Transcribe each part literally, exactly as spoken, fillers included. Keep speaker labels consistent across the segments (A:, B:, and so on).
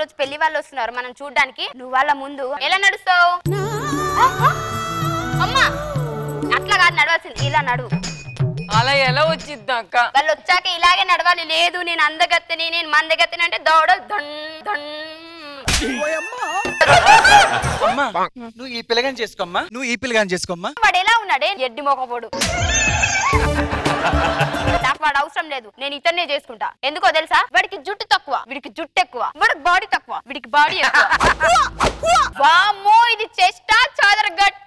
A: రోజు పెళ్లి వాళ్ళు వస్తున్నారు మనం చూడ్డానికి. నువ్వు వాళ్ళ ముందు ఎలా నడుస్తావు? అమ్మా అట్లా కాదు నడవాల్సింది, ఇలా నడువు.
B: అలా ఎలా వచ్చిద్దా అక్క?
A: వాళ్ళు వచ్చాక ఇలాగే నడవాలి. లేదు నేను అందగత్తని నేను మందగత్తని అంటే దౌడలు దొన్ దొన్.
C: నువ్వు ఈ పిల్లగాని చేసుకోమ్మా, నువ్వు ఈ పిల్లగాని చేసుకోమ్మా.
A: వాడు ఎలా ఉన్నాడే ఎడ్డి మొకపోడు. నాకు వాడు అవసరం లేదు, నేను ఇతన్నే చేసుకుంటా. ఎందుకో తెలుసా? వాడికి జుట్టు తక్కువ, వీడికి జుట్టు ఎక్కువ. వాడికి బాడీ తక్కువ, వీడికి బాడీ ఎక్కువ. వామ్మో ఇది చెస్టా చాదర గట్ట,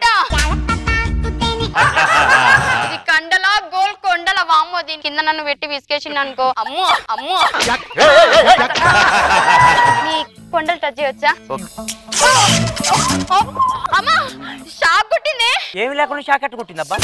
A: ఇది కండలా గోల్ కొండల. వామ్మో దీని కింద నన్ను పెట్టి విసికేసింది అనుకో. అమ్మో అమ్మో నీ కొండలు టచ్ చేయొచ్చా? అమ్మా షాక్ కొట్టింది.
D: ఏమి లేకుండా షాక్ అట్టు కొట్టిందబ్బా.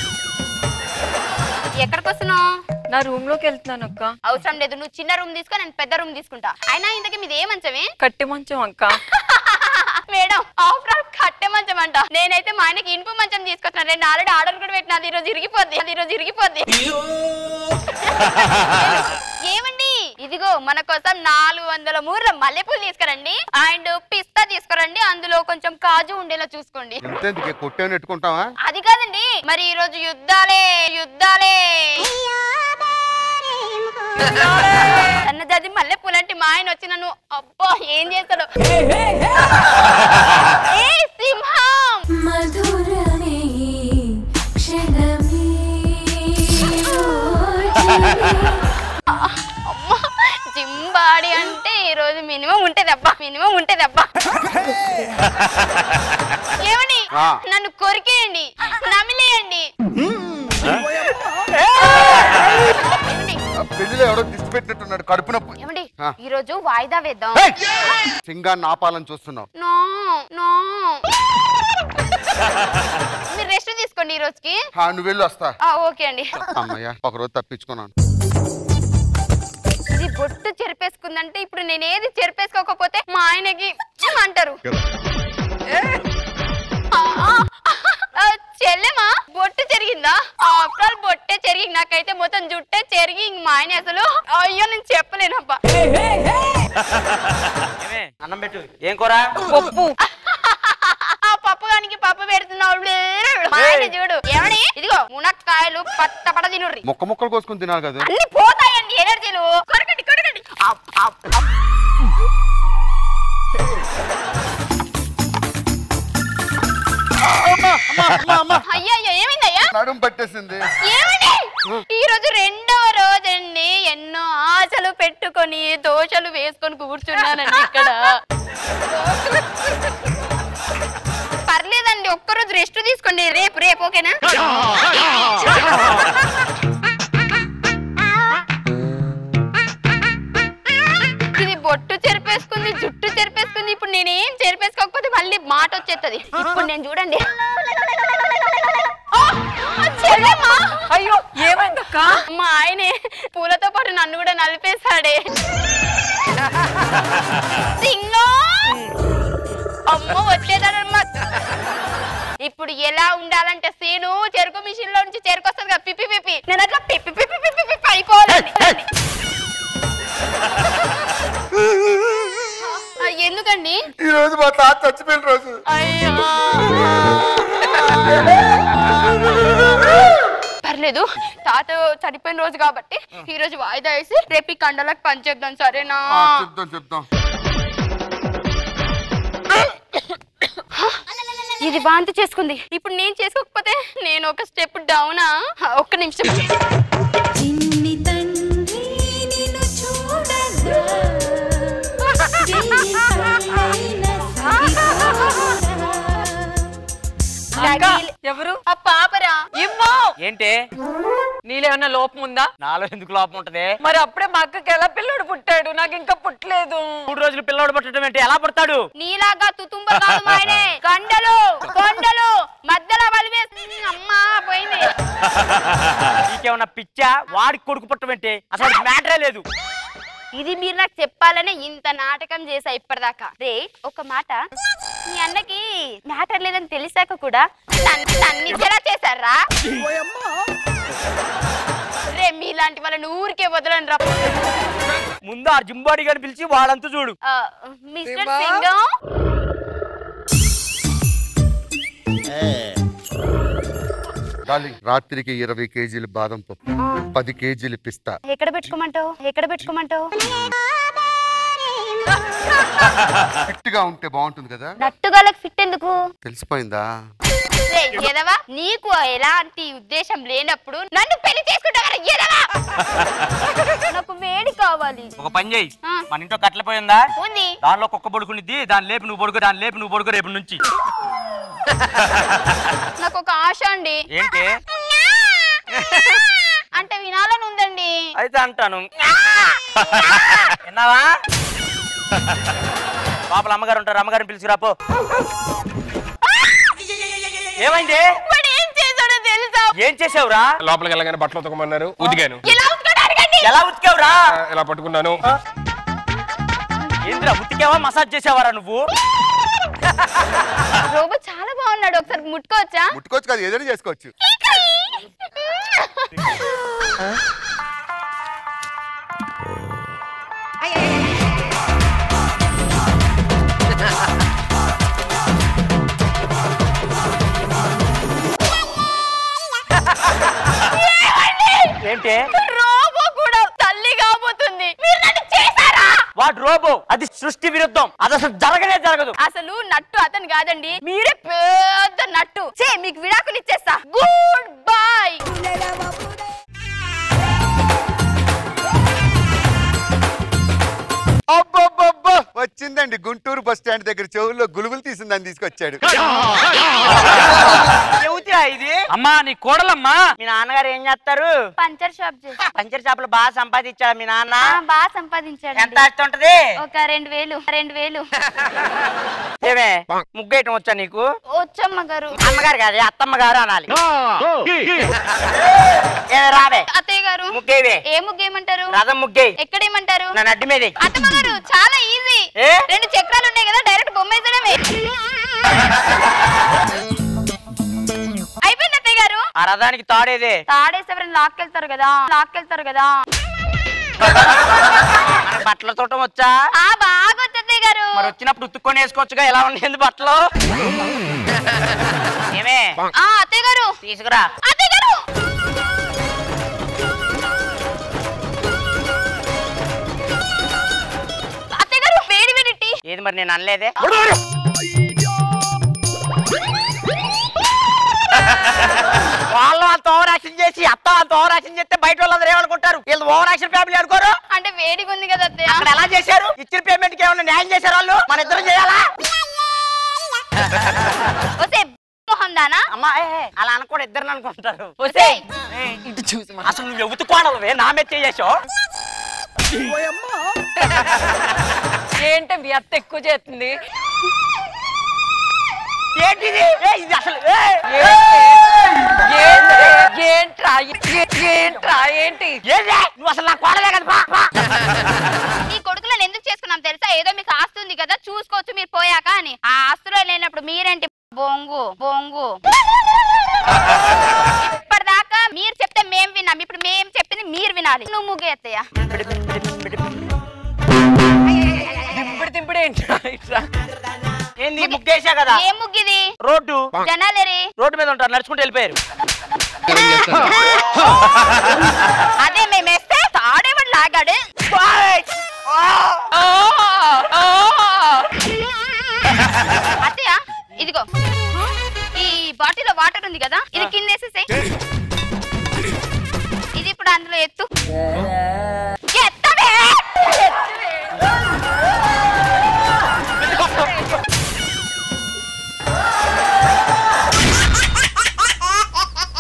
A: ఎక్కడికి వస్తున్నావు?
B: నా రూమ్ లోకి వెళ్తున్నాను అక్క.
A: అవసరం లేదు, నువ్వు చిన్న రూమ్ తీసుకో, నేను పెద్ద రూమ్ తీసుకుంటా. అయినా ఇంతకీ మీది ఏ మంచమే?
B: కట్టె మంచం అక్క.
A: మేడం ఆఫ్టర్ ఆల్ కట్టె మంచం అంట. నేనైతే మా ఆయనకి ఇనుప మంచం తీసుకొచ్చిన. రెండు ఆల్రెడీ ఆర్డర్ కూడా పెట్టినా, అది ఈరోజు ఇరిగిపోద్ది, అది ఈరోజు ఇరిగిపోద్ది. ఏమండి ఇదిగో మన కోసం నాలుగు వందల మూర్ల మల్లెపూలు తీసుకురండి అండ్ పిస్తా తీసుకురండి, అందులో కొంచెం కాజు ఉండేలా చూసుకోండి. అది కాదండి మరి ఈ రోజు యుద్ధాలే యుద్ధాలే. అన్నది మల్లెపూలు అంటే మా ఆయన వచ్చి నన్ను అబ్బా ఏం చేస్తాడు. ఏ సింహం మధురమే క్షణమే. అమ్మా జింబాడి అంటే ఈ రోజు మినిమం ఉంటది అబ్బా, మినిమం ఉంటది అబ్బా. ఏమని నన్ను కొరికేయండి, నమిలేయండి.
E: పెళ్లిలో ఎవడో దిష్టి పెట్టినట్టున్నాడు, కడుపు నొప్పి.
A: ఏమండి ఈ రోజు వాయిదా వేద్దాం.
E: సింగాన్ని ఆపాలని చూస్తున్నావు.
A: నో నో మీరు రెస్ట్ తీసుకోండి ఈ రోజుకి.
E: నువ్వు వెళ్ళి వస్తా.
A: ఓకే అండి.
E: అమ్మయ్య ఒక రోజు తప్పించుకున్నాను.
A: ఇది బొట్టు చెరిపేసుకుందంటే ఇప్పుడు నేను ఏది చెరిపేసుకోకపోతే మా ఆయనకి అంటారు. చెల్లెమా బొట్టు చెరిగిందా? ఆఫ్టర్ బొట్టే చెరిగి, నాకైతే మొత్తం జుట్టే చెరిగి మా ఆయన అసలు అయ్యో నేను చెప్పలేనబ్బా.
D: అన్నం పెట్టు. ఏం కూర?
B: పప్పు.
A: ఆ పప్పు గానికి పప్పు పెడుతున్నావు మా ఆయన చూడు. ఏమని ఇదిగో మునక్కాయలు పట్ట పట తినుర్రి.
E: ముక్క ముక్కలు కోసుకుని తినాలి కదా.
A: అన్ని పోతాయండి ఎనర్జీలు. కొరకండి కొరకండి. అయ్యో ఏమైందయ్యా?
E: నడుము పట్టేసింది.
A: ఏమండి ఈ రోజు రెండవ రోజండి, ఎన్నో ఆశలు పెట్టుకొని దోశలు వేసుకొని కూర్చున్నానండి ఇక్కడ. పర్లేదండి ఒక్కరోజు రెస్ట్ తీసుకోండి, రేపు రేపు ఓకేనా? ఇది బొట్టు చెరిపేసుకుంది, జుట్టు చెరిపేసుకుంది. ఇప్పుడు నేనేం చెరిపేసుకోకపోతే మళ్ళీ మాట వచ్చేస్తుంది. ఇప్పుడు నేను చూడండి.
B: అయ్యో ఏమైందక్క?
A: మా ఆయనే పూలతో పాటు నన్ను కూడా నలిపేశాడే. అమ్మ వచ్చేదమ్మా. ఇప్పుడు ఎలా ఉండాలంటే సీను చెరుకు మిషన్ లో నుంచి చెరుకు వస్తుంది కదా పిప్పి పిప్పి, నేను అట్లా పిప్పి పిప్పి పిప్పి పిప్పి అయిపోవాలండి. ఎందుకండి
E: ఈ రోజు మా తాత చచ్చిపోయిన రోజు.
A: పర్లేదు తాత చనిపోయిన రోజు కాబట్టి ఈ రోజు వాయిదా వేసి రేపు ఈ కండలకు పని చేద్దాం సరేనా?
E: చెప్తాం చెప్తాం.
A: ఇది వాంతి చేసుకుంది. ఇప్పుడు నేను చేసుకోకపోతే నేను ఒక స్టెప్ డౌనా? ఒక్క నిమిషం.
B: ఎవరు?
A: ఆ పాపరా.
D: ఏంటి
B: నీలో ఏమన్నా లోపం ఉందా?
D: నాలో ఎందుకు లోపం ఉంటది?
B: మరి అప్పుడే మా అక్కకి ఎలా పిల్లడు పుట్టాడు, నాకు ఇంకా పుట్టలేదు.
D: మూడు రోజులు పిల్లడు పుట్టడం ఏంటి? ఎలా పుడతాడు?
A: నీలాగా తుతుంబ కాదు మాయనే, కొండలు కొండలు మధ్యలో వలివేసి అమ్మా పోయింది.
D: నీకేమన్నా పిచ్చా? వాడికి కొడుకు పుట్టడం ఏంటి? అసలు మ్యాటరే లేదు.
A: ఇది మీరు నాకు చెప్పాలనే ఇంత నాటకం చేసా ఇప్పటిదాకా. రే ఒక మాట, మీ అన్నకి మ్యాటర్ లేదని తెలిసాక కూడా నన్ను చేశారా? రే మీలాంటి వాళ్ళని ఊరికే వదలని రా.
D: ముందు ఆ జింబాడి గారిని పిలిచి వాళ్ళంతా చూడు.
A: మిస్టర్ సింగం
E: డార్లింగ్, రాత్రికి ఇరవై కేజీలు బాదం పప్పు, పది కేజీలు పిస్తా.
A: ఎక్కడ పెట్టుకోమంటావు ఎక్కడ పెట్టుకోమంటావు
E: ఫిట్ గా ఉంటే బాగుంటుంది కదా.
A: నట్టుగాలకు ఫిట్ ఎందుకు
E: తెలిసిపోయిందా?
A: ఎదవా, నీకు ఎలాంటి ఉద్దేశం లేనప్పుడు నన్ను పెళ్లి చేసుకుంటావా ఎదవా? నాకు వేడి కావాలి.
D: ఒక పని చేయి, మన ఇంట్లో కట్టలిపోయిందా
A: ఉంది,
D: దానిలో కుక్క పడుకునిద్ది, దాని లేపి నువ్వు పడుకో, దాని లేపి నువ్వు పడుకో రేపు నుంచి.
A: నాకు ఒక ఆశ అండి.
D: ఏంటి
A: అంటే వినాలని ఉందండి.
D: అయితే అంటాను, విన్నావా? పాపల అమ్మగారు ఉంటారు, అమ్మగారిని పిలిచిరాపో. ఏమైంది?
A: ఏం చేశాడో తెలుసా?
D: ఏం చేసావురా?
F: లోపలికి వెళ్ళగానే బట్టలు ఉతకమన్నారు, ఉతికాను.
D: ఎలా ఉతికావురా?
F: ఇలా పట్టుకున్నాను.
D: ఏంద్రా ఉతికావా మసాజ్ చేసావారా నువ్వు?
A: రోబో చాలా బాగున్నాడు, ఒకసారి ముట్టుకోవచ్చా?
E: ముట్టుకోవచ్చు కదా, ఏదైనా చేసుకోవచ్చు.
D: ఏంటి?
A: రోబో కూడా తల్లి కాబోతుంది. మీరు నన్ను చేశారా?
D: వాడు రోబో, అది సృష్టి విరుద్ధం, అది అసలు జరగనే జరగదు.
A: అసలు నట్టు అతను కాదండి, మీరే పెద్ద నట్టు. చే మీకు విడాకులు ఇచ్చేస్తా. Good bye.
E: అబ్బబ్బబ్బా, వచ్చిందండి గుంటూరు బస్ స్టాండ్ దగ్గర చెవుల్లో గులుగులు తీసిందని తీసుకొచ్చాడు.
D: ఇది అమ్మా నీ కోడలమ్మా. మీ నాన్నగారు ఏం చేస్తారు?
A: పంచర్ షాప్ చేసి
D: పంచర్ షాప్ లో బాగా సంపాదించాడు మీ నాన్న.
A: బాగా సంపాదించాడు.
D: ఎంత వస్తుంటది?
A: ఒక రెండు వేలు రెండు వేలు
D: ఏమే ముగ్గేయటం వచ్చా నీకు?
A: వచ్చమ్మ గారు.
D: అమ్మగారు కాదు, అత్తమ్మ గారు అనాలి. రావే
A: అత్తయ్య గారు.
D: ముగ్గేవే.
A: ఏ ముగ్గేయమంటారు?
D: రథం ముగ్గేయి.
A: ఎక్కడేయమంటారు?
D: నా నడ్డి మీద.
A: అత్తమ్మ గారు చాలా ఈజీ. రెండు చక్రాలు ఉన్నాయి కదా, డైరెక్ట్ బొమ్మ వేసడమే. అయిపోయింది అత్తయ్య గారు.
D: ఆ రథానికి తాడేదే.
A: తాడేసి ఎవరైనా లాక్కెళ్తారు కదా, లాక్కెళ్తారు కదా.
D: బట్టల తోటం వచ్చా?
A: ఆ బాగా వచ్చి అత్తయ్య గారు.
D: మరి వచ్చినప్పుడు ఉత్తుక్కొని వేసుకోవచ్చుగా, ఎలా ఉండేది బట్టలు? ఏమే
A: ఆ అత్తయ్య గారు
D: తీసుకురా.
A: అత్తయ్య గారు అత్తయ్య గారు వేడి వేడి టీ.
D: ఏది మరి నేను అనలేదే. వాళ్ళు అంత ఓవర్ యాక్షన్ చేసి అత్త అంత ఓవర్ యాక్షన్ చేస్తే బయట వాళ్ళందరూ ఏమనుకుంటారు? వీళ్ళు ఓవర్ యాక్షన్ ఫ్యామిలీ అనుకోరు.
A: అంటే వేడిగా ఉంది కదా అత్తయ్య.
D: అక్కడ ఎలా చేశారు? ఇచ్చిన పేమెంట్ కి ఏమన్నా న్యాయం చేశారు వాళ్ళు? మన ఇద్దరం చేయాలా?
A: మొహం దానా?
D: అమ్మా అలా అనుకోడు, ఇద్దరు అనుకుంటారు.
B: ఇటు చూసి
D: అసలు నువ్వు ఎవుతుకోనవే నా మీద చేసావు.
B: ఏంటి మీ అత్త ఎక్కువ చేస్తుంది?
D: ఏంటిది? ఇది అసలు
B: ఏంట్రా ఏంట్రా ఏంటి?
D: నువ్వు అసలు నా కోడలే కదా.
A: ఈ కొడుకులను ఎందుకు చేసుకున్నాం తెలుసా? ఏదో మీకు ఆస్తి ఉంది కదా, చూసుకోవచ్చు మీరు పోయాక అని. ఆ ఆస్తులో లేనప్పుడు మీరేంటి బొంగు బొంగు. ఇప్పటిదాకా మీరు చెప్తే మేం విన్నాం, ఇప్పుడు మేం చెప్పింది మీరు వినాలి. నువ్వు ముగ్గు ఎత్తయ్య.
B: దింపుడు దింపుడు ఏంట్రా? ఇట్లా
D: ఏంది ముగ్గేసా కదా?
A: ఏ ముగ్గిది?
D: రోడ్డు.
A: జనాలేరి
D: రోడ్డు మీద ఉంటారు, నడుచుకుంటూ వెళ్ళిపోయారు.
A: అదే మేము వేస్తే తాడేవాడు లాగాడు. అత్తయ్య ఇదిగో ఈ బాటిల్లో వాటర్ ఉంది కదా, ఇది కింద వేసేసేయ్.